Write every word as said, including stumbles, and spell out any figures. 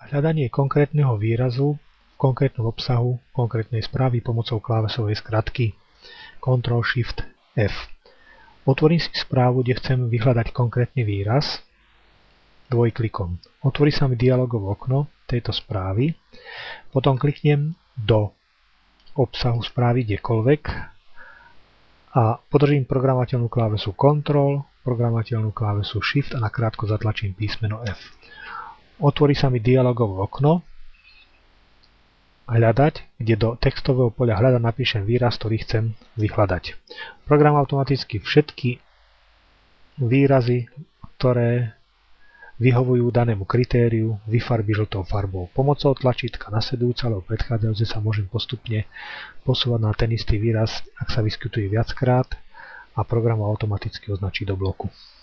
Hľadanie konkrétneho výrazu v konkrétnom obsahu konkrétnej správy pomocou klávesovej skratky Ctrl Shift F. Otvorím si správu, kde chcem vyhľadať konkrétny výraz dvojklikom. Otvorí sa mi dialogové okno tejto správy, potom kliknem do obsahu správy kdekoľvek a podržím programovateľnú klávesu Ctrl, programovateľnú klávesu Shift a nakrátko zatlačím písmeno F. Otvorí sa mi dialogové okno Hľadať, kde do textového poľa hľadať napíšem výraz, ktorý chcem vyhľadať. Program automaticky všetky výrazy, ktoré vyhovujú danému kritériu, vyfarbí žltou farbou. Pomocou tlačítka nasledujúce alebo predchádzajúce sa môžem postupne posúvať na ten istý výraz, ak sa vyskytuje viackrát, a program ho automaticky označí do bloku.